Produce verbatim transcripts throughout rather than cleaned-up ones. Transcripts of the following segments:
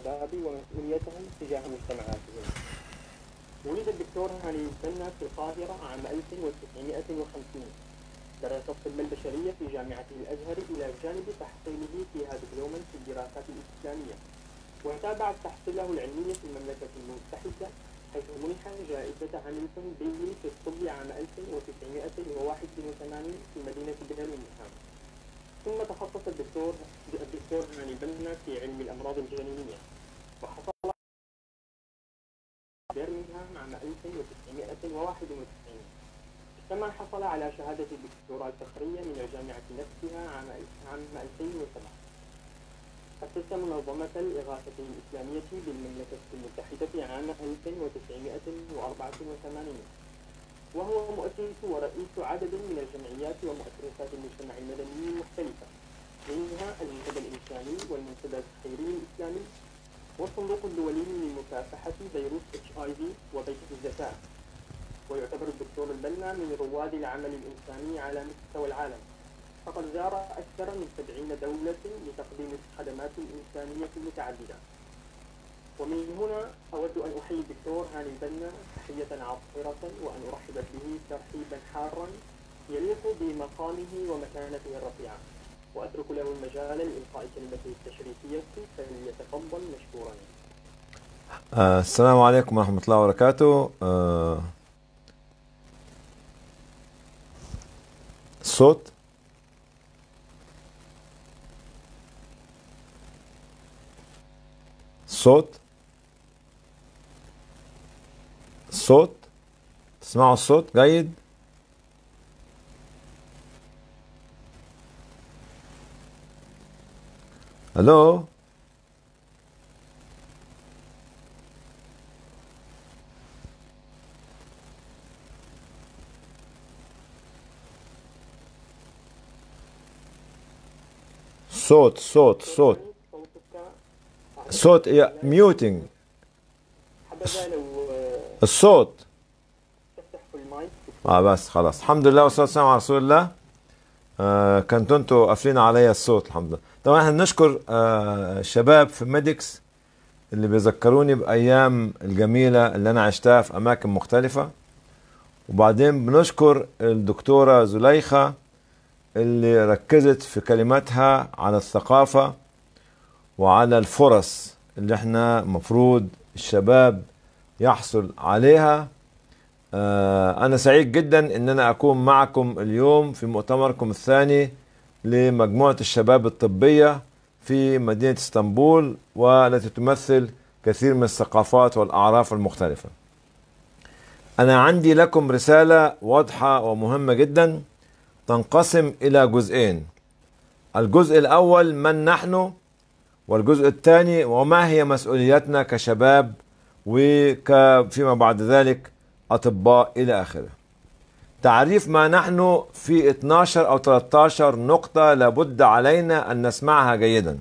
الشباب ومسؤوليتهم تجاه مجتمعاتهم. ولد الدكتور هاني البنا في القاهرة عام ألف وتسعمائة وخمسين. درس الطب البشرية في جامعة الأزهر إلى جانب تحصيله فيها دبلوما في الدراسات الإسلامية، وتابع تحصيله العلمي في المملكة المتحدة حيث منح جائزة هاملتون بيلي في الطب عام ألف وتسعمائة وواحد وثمانين في مدينة برمنغهام. ثم تخصص الدكتور الدكتور هاني البنا في علم الأمراض الجنينية، وحصل على برمنغهام عام ألف وتسعمائة وواحد وتسعين. كما حصل على شهادة الدكتوراه الفخرية من الجامعة نفسها عام عام ألفين وسبعة. أسس منظمة الإغاثة الإسلامية بالمملكة المتحدة عام ألف وتسعمائة وأربعة وثمانين، وهو مؤسس ورئيس عدد من الجمعيات ومؤسسات المجتمع المدني المختلفة، منها المنتدى الإنساني والمنتدى الخيري الإسلامي والصندوق الدولي لمكافحة فيروس اتش آي في وبيت الزكاة. ويعتبر الدكتور البنا من رواد العمل الإنساني على مستوى العالم، فقد زار أكثر من سبعين دولة لتقديم الخدمات الإنسانية المتعددة. ومن هنا أود أن أحيي الدكتور هاني البنا تحية عاطرة وأن أرحب به ترحيبا حارا يليق بمقامه ومكانته الرفيعة، وأترك له المجال لإلقاء كلمته التشريفية فليتفضل مشكورا. آه السلام عليكم ورحمة الله وبركاته. آه الصوت الصوت الصوت تسمعوا الصوت جيد؟ الو صوت صوت صوت صوت يا ميوتنج الصوت. اه بس خلاص الحمد لله والصلاة والسلام على رسول الله. آه كنتوا انتوا قافلين عليا الصوت الحمد لله. طبعا احنا بنشكر آه الشباب في ميديكس اللي بيذكروني بايام الجميلة اللي انا عشتها في اماكن مختلفة، وبعدين بنشكر الدكتورة زليخة اللي ركزت في كلماتها على الثقافة وعلى الفرص اللي احنا مفروض الشباب يحصل عليها. آه انا سعيد جدا ان انا اكون معكم اليوم في مؤتمركم الثاني لمجموعة الشباب الطبية في مدينة اسطنبول، والتي تمثل كثير من الثقافات والاعراف المختلفة. انا عندي لكم رسالة واضحة ومهمة جدا تنقسم إلى جزئين. الجزء الأول من نحن، والجزء الثاني وما هي مسؤولياتنا كشباب وفيما بعد ذلك أطباء إلى آخره. تعريف ما نحن في اثناشر أو ثلاثة عشر نقطة لابد علينا أن نسمعها جيدا.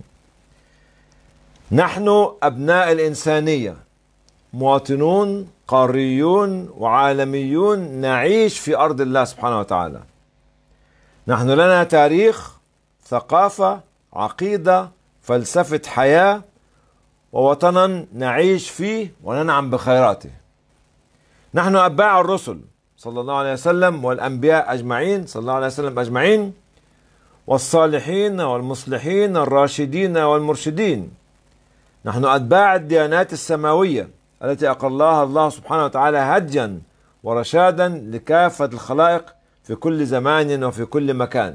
نحن أبناء الإنسانية، مواطنون قاريون وعالميون نعيش في أرض الله سبحانه وتعالى. نحن لنا تاريخ، ثقافة، عقيدة، فلسفة حياة، ووطنا نعيش فيه وننعم بخيراته. نحن أتباع الرسل صلى الله عليه وسلم والأنبياء أجمعين صلى الله عليه وسلم أجمعين، والصالحين والمصلحين الراشدين والمرشدين. نحن أتباع الديانات السماوية التي أقرها الله سبحانه وتعالى هديا ورشادا لكافة الخلائق في كل زمان وفي كل مكان.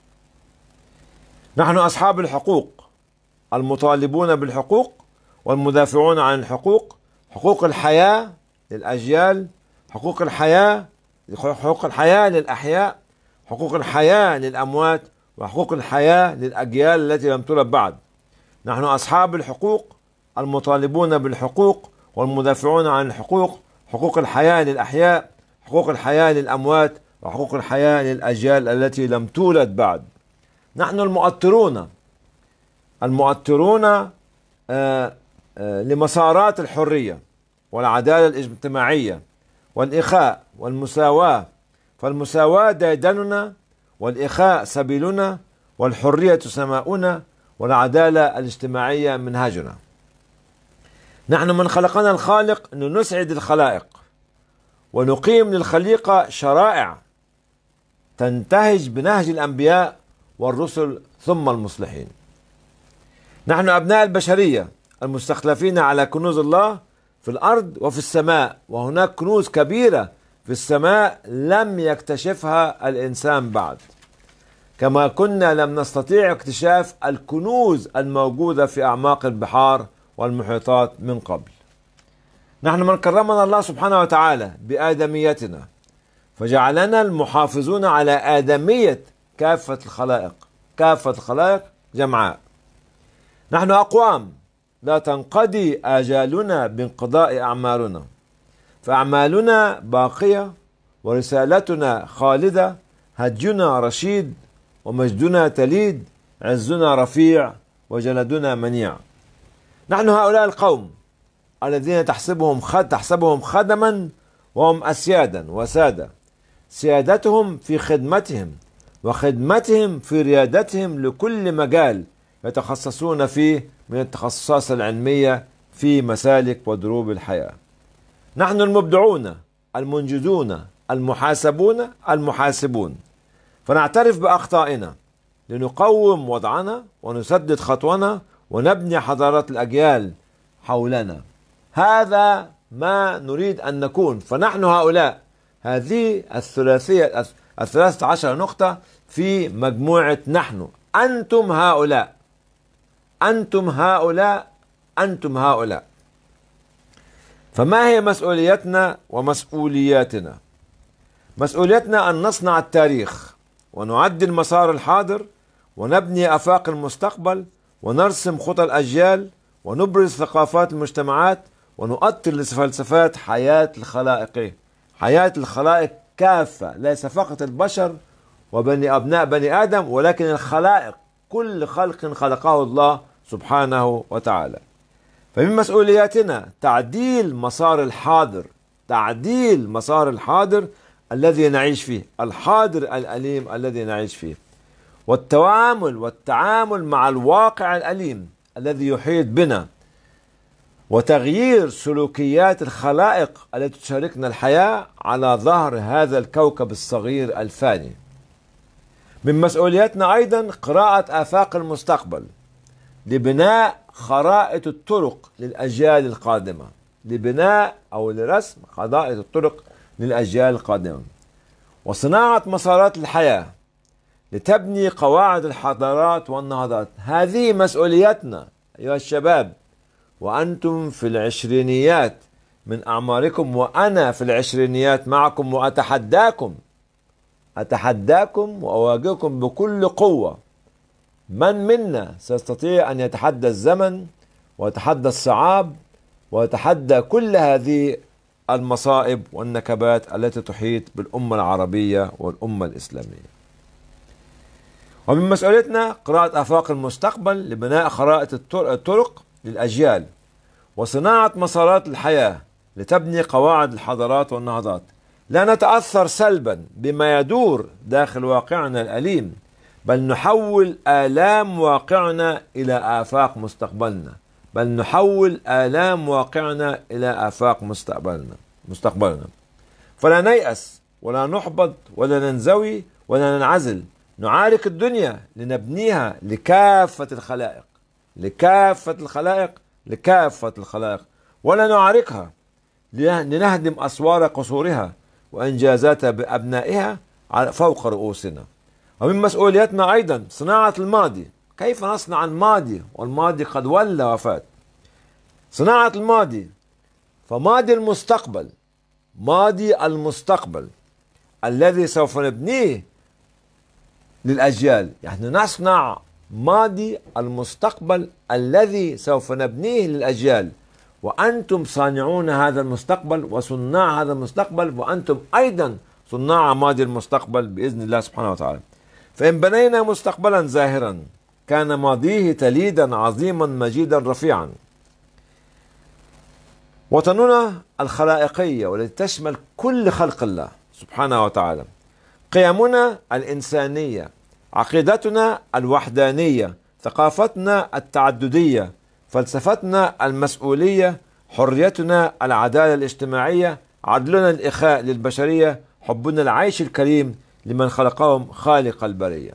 نحن أصحاب الحقوق، المطالبون بالحقوق والمدافعون عن الحقوق، حقوق الحياة للأجيال، حقوق الحياة حقوق الحياة للأحياء، حقوق الحياة للأموات، وحقوق الحياة للأجيال التي لم تولد بعد. نحن أصحاب الحقوق، المطالبون بالحقوق والمدافعون عن الحقوق، حقوق الحياة للأحياء، حقوق الحياة للأموات، وحقوق الحياة للأجيال التي لم تولد بعد. نحن المؤطرون المؤطرون آآ آآ لمسارات الحرية والعدالة الاجتماعية والإخاء والمساواة، فالمساواة ديدننا، والإخاء سبيلنا، والحرية سماؤنا، والعدالة الاجتماعية منهجنا. نحن من خلقنا الخالق أن نسعد الخلائق ونقيم للخليقة شرائع تنتهج بنهج الأنبياء والرسل ثم المصلحين. نحن أبناء البشرية المستخلفين على كنوز الله في الأرض وفي السماء، وهناك كنوز كبيرة في السماء لم يكتشفها الإنسان بعد، كما كنا لم نستطيع اكتشاف الكنوز الموجودة في أعماق البحار والمحيطات من قبل. نحن من كرمنا الله سبحانه وتعالى بآدميتنا فجعلنا المحافظون على آدمية كافة الخلائق، كافة الخلائق جمعاء. نحن أقوام لا تنقضي آجالنا بانقضاء أعمالنا، فأعمالنا باقية ورسالتنا خالدة، هدينا رشيد ومجدنا تليد، عزنا رفيع وجلدنا منيع. نحن هؤلاء القوم الذين تحسبهم خد تحسبهم خدما وهم أسيادا وسادة، سيادتهم في خدمتهم وخدمتهم في ريادتهم لكل مجال يتخصصون فيه من التخصصات العلمية في مسالك ودروب الحياة. نحن المبدعون المنجزون المحاسبون المحاسبون، فنعترف بأخطائنا لنقوم وضعنا ونسدد خطونا ونبني حضارات الأجيال حولنا. هذا ما نريد أن نكون، فنحن هؤلاء. هذه الثلاثية الثلاثة عشر نقطة في مجموعة نحن. أنتم هؤلاء، أنتم هؤلاء، أنتم هؤلاء. فما هي مسؤوليتنا ومسؤولياتنا؟ مسؤوليتنا أن نصنع التاريخ ونعدل مسار الحاضر ونبني آفاق المستقبل ونرسم خطى الأجيال ونبرز ثقافات المجتمعات ونؤطر لفلسفات حياة الخلائق، حياة الخلائق كافة، ليس فقط البشر وبني أبناء بني آدم، ولكن الخلائق، كل خلق خلقه الله سبحانه وتعالى. فمن مسؤولياتنا تعديل مسار الحاضر، تعديل مسار الحاضر الذي نعيش فيه، الحاضر الأليم الذي نعيش فيه، والتعامل والتعامل مع الواقع الأليم الذي يحيط بنا، وتغيير سلوكيات الخلائق التي تشاركنا الحياة على ظهر هذا الكوكب الصغير الفاني. من مسؤولياتنا أيضا قراءة آفاق المستقبل لبناء خرائط الطرق للأجيال القادمة، لبناء أو لرسم خرائط الطرق للأجيال القادمة، وصناعة مسارات الحياة لتبني قواعد الحضارات والنهضات. هذه مسؤوليتنا أيها الشباب، وأنتم في العشرينيات من أعماركم وأنا في العشرينيات معكم، وأتحداكم أتحداكم وأواجهكم بكل قوة. من منا سيستطيع أن يتحدى الزمن ويتحدى الصعاب ويتحدى كل هذه المصائب والنكبات التي تحيط بالأمة العربية والأمة الإسلامية؟ ومن مسؤوليتنا قراءة آفاق المستقبل لبناء خرائط الطرق للأجيال وصناعة مسارات الحياة لتبني قواعد الحضارات والنهضات. لا نتأثر سلبا بما يدور داخل واقعنا الأليم، بل نحول آلام واقعنا إلى آفاق مستقبلنا، بل نحول آلام واقعنا إلى آفاق مستقبلنا مستقبلنا فلا نيأس ولا نحبط ولا ننزوي ولا ننعزل، نعارك الدنيا لنبنيها لكافة الخلائق، لكافة الخلائق، لكافة الخلائق، ولا نعاركها لنهدم أسوار قصورها وإنجازاتها بأبنائها فوق رؤوسنا. ومن مسؤوليتنا أيضا صناعة الماضي. كيف نصنع الماضي والماضي قد ولى وفات؟ صناعة الماضي، فماضي المستقبل، ماضي المستقبل الذي سوف نبنيه للأجيال. يعني نصنع ماضي المستقبل الذي سوف نبنيه للأجيال، وأنتم صانعون هذا المستقبل وصناع هذا المستقبل، وأنتم أيضا صناع ماضي المستقبل بإذن الله سبحانه وتعالى. فإن بنينا مستقبلا زاهرا كان ماضيه تليدا عظيما مجيدا رفيعا. وطننا الخلائقية والتي تشمل كل خلق الله سبحانه وتعالى، قيمنا الإنسانية، عقيدتنا الوحدانية، ثقافتنا التعددية، فلسفتنا المسؤولية، حريتنا العدالة الاجتماعية، عدلنا الإخاء للبشرية، حبنا العيش الكريم لمن خلقهم خالق البرية.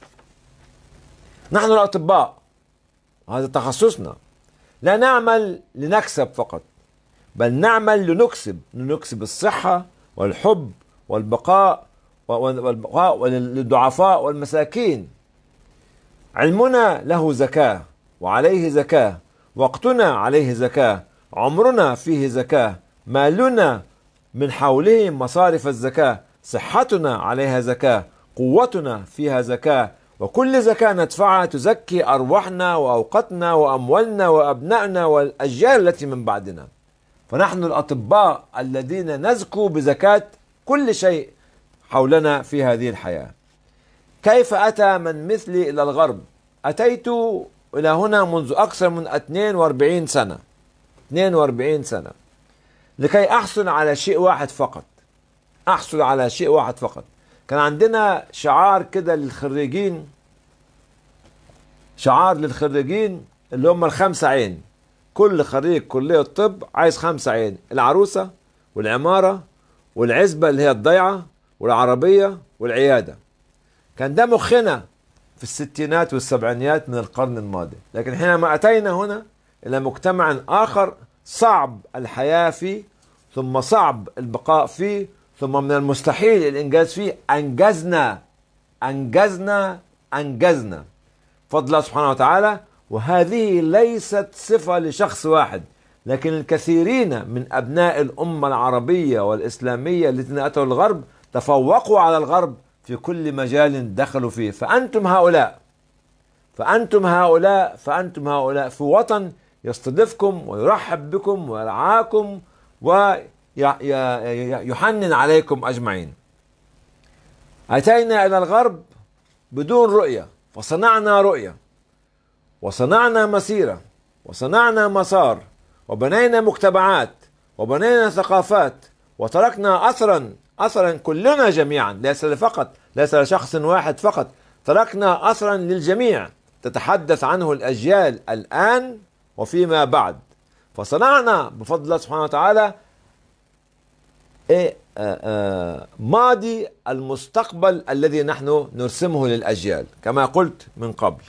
نحن الأطباء هذا تخصصنا، لا نعمل لنكسب فقط، بل نعمل لنكسب لنكسب الصحة والحب والبقاء والبقاء للضعفاء والمساكين. علمنا له زكاة وعليه زكاة، وقتنا عليه زكاة، عمرنا فيه زكاة، مالنا من حوله مصارف الزكاة، صحتنا عليها زكاة، قوتنا فيها زكاة، وكل زكاة ندفعها تزكي أرواحنا وأوقاتنا وأموالنا وأبنائنا والأجيال التي من بعدنا. فنحن الأطباء الذين نزكو بزكاة كل شيء حولنا في هذه الحياة. كيف أتى من مثلي إلى الغرب؟ أتيت إلى هنا منذ أكثر من اثنين وأربعين سنة اثنين وأربعين سنة لكي أحصل على شيء واحد فقط أحصل على شيء واحد فقط كان عندنا شعار كده للخريجين، شعار للخريجين اللي هم الخمسة عين. كل خريج كلية الطب عايز خمسة عين: العروسة والعمارة والعزبة اللي هي الضيعة والعربية والعيادة. كان ده مخنا في الستينات والسبعينيات من القرن الماضي. لكن حينما أتينا هنا إلى مجتمع آخر صعب الحياة فيه، ثم صعب البقاء فيه، ثم من المستحيل الإنجاز فيه، أنجزنا أنجزنا أنجزنا فضل الله سبحانه وتعالى. وهذه ليست صفة لشخص واحد، لكن الكثيرين من أبناء الأمة العربية والإسلامية الذين أتوا الغرب تفوقوا على الغرب في كل مجال دخلوا فيه. فأنتم هؤلاء فأنتم هؤلاء فأنتم هؤلاء في وطن يستضيفكم ويرحب بكم ويرعاكم ويحنن عليكم أجمعين. أتينا إلى الغرب بدون رؤية، فصنعنا رؤية وصنعنا مسيرة وصنعنا مسار وبنينا مجتمعات وبنينا ثقافات وتركنا أثرا أثرا كلنا جميعا، ليس فقط ليس لشخص واحد فقط، تركنا أثرا للجميع تتحدث عنه الأجيال الآن وفيما بعد. فصنعنا بفضل الله سبحانه وتعالى إيه آآ آآ ماضي المستقبل الذي نحن نرسمه للأجيال. كما قلت من قبل،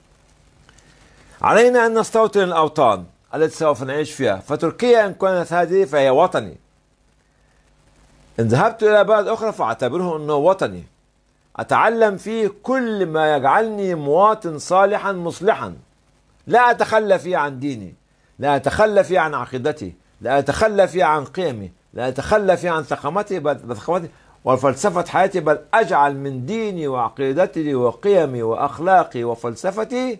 علينا أن نستوطن الأوطان التي سوف نعيش فيها. فتركيا إن كانت هذه فهي وطني، إن ذهبت إلى بلد أخرى فأعتبره أنه وطني، أتعلم فيه كل ما يجعلني مواطن صالحا مصلحا، لا أتخلى فيه عن ديني، لا أتخلى فيه عن عقيدتي، لا أتخلى فيه عن قيمي، لا أتخلى فيه عن ثقافتي بل ثقافتي وفلسفة حياتي، بل أجعل من ديني وعقيدتي وقيمي وأخلاقي وفلسفتي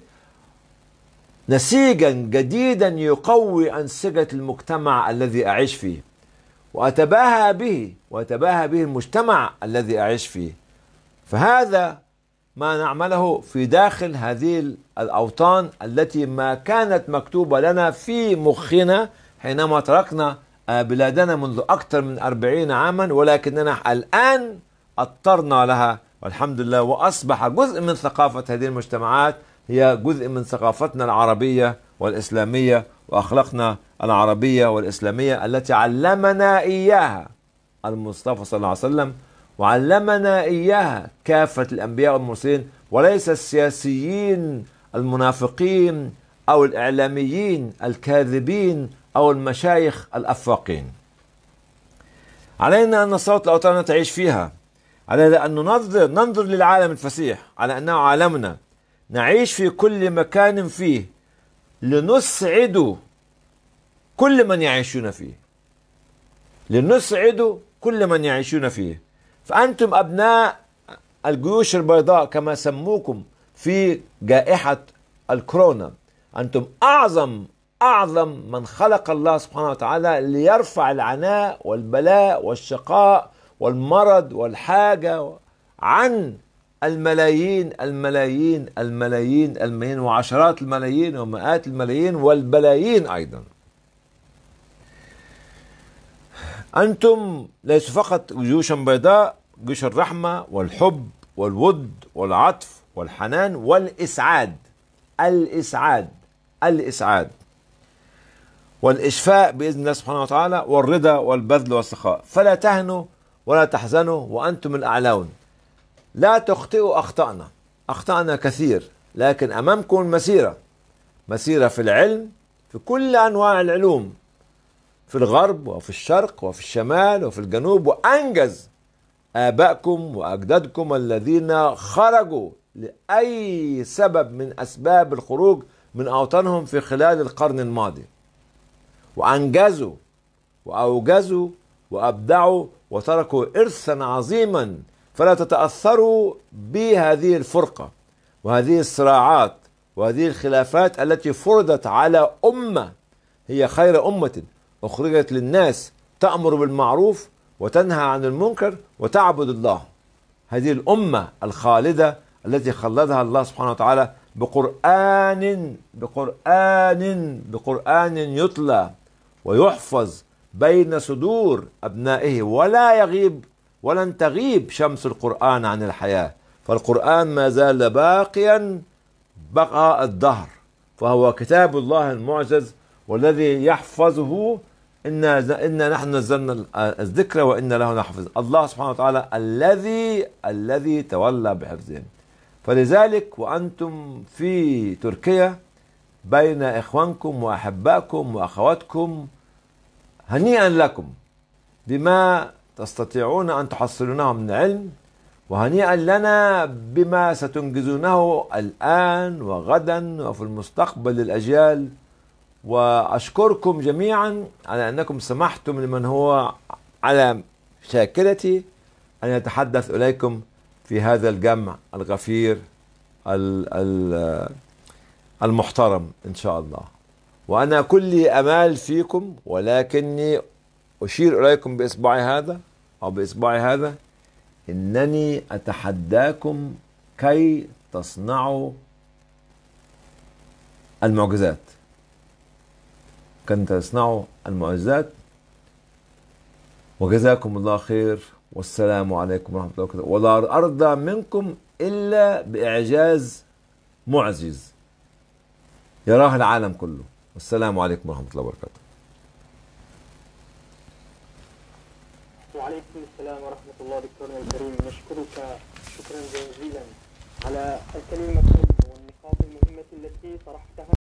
نسيجا جديدا يقوي أنسجة المجتمع الذي أعيش فيه، وأتباهى به وأتباهى به المجتمع الذي أعيش فيه. فهذا ما نعمله في داخل هذه الأوطان التي ما كانت مكتوبة لنا في مخنا حينما تركنا بلادنا منذ أكثر من أربعين عاما، ولكننا الآن اضطرنا لها والحمد لله، وأصبح جزء من ثقافة هذه المجتمعات هي جزء من ثقافتنا العربية والإسلامية وأخلاقنا العربية والإسلامية التي علمنا إياها المصطفى صلى الله عليه وسلم، وعلمنا إياها كافة الأنبياء والمرسلين، وليس السياسيين المنافقين أو الإعلاميين الكاذبين أو المشايخ الأفاقين. علينا أن نستوطن الأوطان التي تعيش فيها، علينا أن ننظر ننظر للعالم الفسيح على أنه عالمنا، نعيش في كل مكان فيه لنسعد كل من يعيشون فيه لنسعد كل من يعيشون فيه. فأنتم أبناء الجيوش البيضاء كما سموكم في جائحة الكورونا، أنتم أعظم أعظم من خلق الله سبحانه وتعالى ليرفع العناء والبلاء والشقاء والمرض والحاجة عن الملايين الملايين الملايين الملايين وعشرات الملايين ومئات الملايين والبلايين أيضا. أنتم ليسوا فقط جيوشا بيضاء، جيوش الرحمة والحب والود والعطف والحنان والإسعاد الإسعاد الإسعاد والإشفاء بإذن الله سبحانه وتعالى، والرضا والبذل والسخاء. فلا تهنوا ولا تحزنوا وأنتم الأعلون. لا تخطئوا أخطأنا، أخطأنا كثير، لكن أمامكم المسيرة، مسيرة في العلم، في كل أنواع العلوم، في الغرب وفي الشرق وفي الشمال وفي الجنوب. وأنجز آبائكم وأجدادكم الذين خرجوا لأي سبب من أسباب الخروج من أوطانهم في خلال القرن الماضي، وأنجزوا وأوجزوا وأبدعوا وتركوا إرثا عظيما. فلا تتأثروا بهذه الفرقة وهذه الصراعات وهذه الخلافات التي فرضت على أمة هي خير أمة أخرجت للناس، تأمر بالمعروف وتنهى عن المنكر وتعبد الله. هذه الأمة الخالدة التي خلدها الله سبحانه وتعالى بقرآن بقرآن بقرآن يتلى ويحفظ بين صدور أبنائه، ولا يغيب ولن تغيب شمس القرآن عن الحياة. فالقرآن ما زال باقيا بقاء الدهر، فهو كتاب الله المعجز والذي يحفظه. إنا إنا نحن نزلنا الذكر وإنا له نحفظ. الله سبحانه وتعالى الذي الذي تولى بحفظهم. فلذلك وأنتم في تركيا بين إخوانكم وأحبائكم وأخواتكم، هنيئا لكم بما تستطيعون أن تحصلونه من علم، وهنيئا لنا بما ستنجزونه الآن وغدا وفي المستقبل للأجيال. وأشكركم جميعا على أنكم سمحتم لمن هو على شاكلتي أن يتحدث إليكم في هذا الجمع الغفير المحترم إن شاء الله. وأنا كلي أمال فيكم، ولكني أشير إليكم بإصبعي هذا أو بإصبعي هذا إنني أتحداكم كي تصنعوا المعجزات، كي تصنعوا المعجزات. وجزاكم الله خير، والسلام عليكم ورحمة الله وبركاته. ولا أرضى منكم إلا بإعجاز معجز يراه العالم كله. والسلام عليكم ورحمة الله وبركاته. وعليكم السلام ورحمة الله. دكتورنا الكريم، نشكرك شكرا جزيلا على الكلمة والنقاط المهمة التي طرحتها.